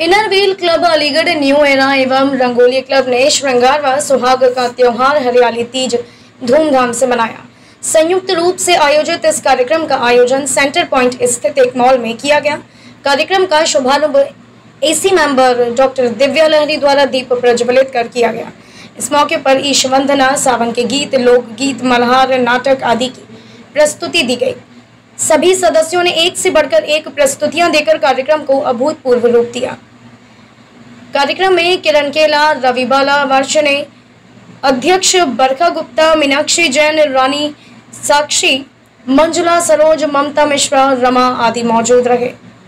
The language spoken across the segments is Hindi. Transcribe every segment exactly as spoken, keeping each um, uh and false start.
Inner Wheel Club Aligarh New Era एवं रंगोली क्लब ने श्रृंगार व सुहाग का त्योहार हरियाली तीज धूमधाम से मनाया। संयुक्त रूप से आयोजित इस कार्यक्रम का आयोजन सेंटर पॉइंट स्थित एक मॉल में किया गया। कार्यक्रम का शुभारंभ AC member doctor Divya Lahri द्वारा दीप प्रज्वलित कर किया गया। इस मौके पर ईश वंदना, सावन के गीत, लोकगीत, मल्हार, नाटक आदि की प्रस्तुति दी गई। सभी सदस्यों ने एक से बढ़कर एक प्रस्तुतियां देकर कार्यक्रम को अभूतपूर्व रूप दिया। कार्यक्रम में किरण केला, रवि बाला, वर्षने, अध्यक्ष बरखा गुप्ता, मीनाक्षी जैन, रानी साक्षी, मंजुला, सरोज, ममता मिश्रा, रमा आदि मौजूद रहे।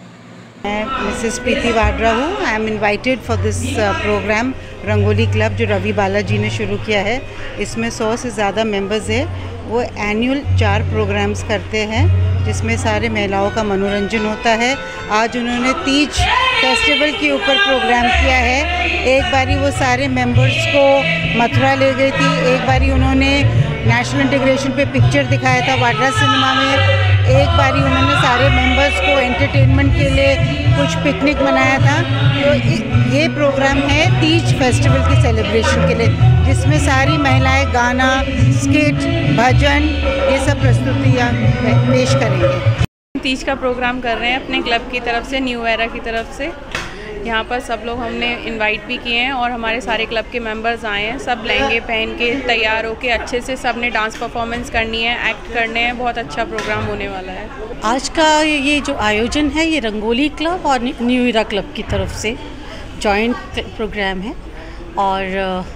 मैं मिसेस प्रीति वाड्रा हूँ। I am invited for this program Rangoli Club जो रवि बाला जी ने शुरू किया है। इसमें सौ से ज़्यादा मेंबर्स हैं। वो एनुअल चार प्रोग्राम्स करते हैं जिसमें सारे महिलाओं का मनोरंजन होता है। आज उन्होंने तीज फेस्टिवल के ऊपर प्रोग्राम किया है। एक बारी वो सारे मेंबर्स को मथुरा ले गई थी, एक बारी उन्होंने नेशनल इंटीग्रेशन पे पिक्चर दिखाया था वाड्रा सिनेमा में, एक बारी उन्होंने सारे मेंबर्स को एंटरटेनमेंट के लिए कुछ पिकनिक मनाया था। तो ये प्रोग्राम है तीज फेस्टिवल के सेलिब्रेशन के लिए, जिसमें सारी महिलाएं गाना, स्किट, भजन ये सब प्रस्तुतियाँ पेश करेंगे। तीज का प्रोग्राम कर रहे हैं अपने क्लब की तरफ से, न्यू एरा की तरफ से। यहाँ पर सब लोग हमने इनवाइट भी किए हैं और हमारे सारे क्लब के मेंबर्स आए हैं। सब लहंगे पहन के तैयार होके अच्छे से सब ने डांस परफॉर्मेंस करनी है, एक्ट करने हैं। बहुत अच्छा प्रोग्राम होने वाला है। आज का ये जो आयोजन है ये रंगोली क्लब और न्यू एरा क्लब की तरफ से जॉइंट प्रोग्राम है और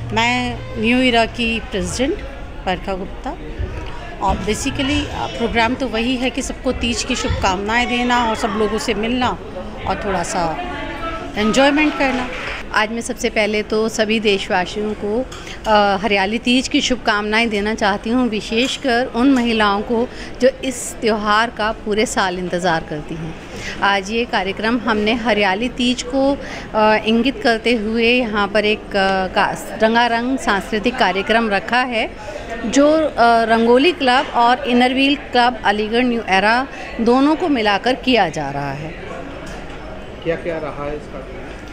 मैं न्यू एरा की प्रेसिडेंट बरखा गुप्ता। और बेसिकली प्रोग्राम तो वही है कि सबको तीज की शुभकामनाएं देना और सब लोगों से मिलना और थोड़ा सा एन्जॉयमेंट करना। आज मैं सबसे पहले तो सभी देशवासियों को आ, हरियाली तीज की शुभकामनाएं देना चाहती हूँ, विशेषकर उन महिलाओं को जो इस त्यौहार का पूरे साल इंतज़ार करती हैं। आज ये कार्यक्रम हमने हरियाली तीज को आ, इंगित करते हुए यहाँ पर एक आ, रंगारंग सांस्कृतिक कार्यक्रम रखा है जो आ, रंगोली क्लब और Inner Wheel Club Aligarh New Era दोनों को मिलाकर किया जा रहा है। क्या क्या रहा है इसका?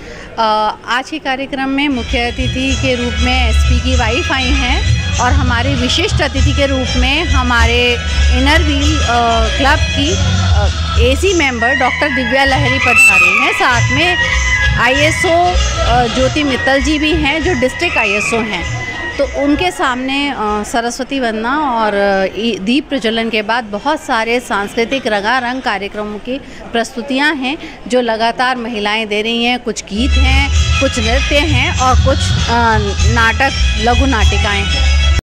आज के कार्यक्रम में मुख्य अतिथि के रूप में एसपी की वाइफ आई हैं और हमारे विशिष्ट अतिथि के रूप में हमारे इनर व्हील क्लब की AC member doctor Divya Lahri पधारी हैं। साथ में आईएसओ ज्योति मित्तल जी भी हैं जो डिस्ट्रिक्ट आईएसओ हैं। तो उनके सामने सरस्वती वंदना और दीप प्रज्वलन के बाद बहुत सारे सांस्कृतिक रंगारंग कार्यक्रमों की प्रस्तुतियां हैं जो लगातार महिलाएं दे रही हैं। कुछ गीत हैं, कुछ नृत्य हैं और कुछ नाटक, लघु नाटिकाएं हैं।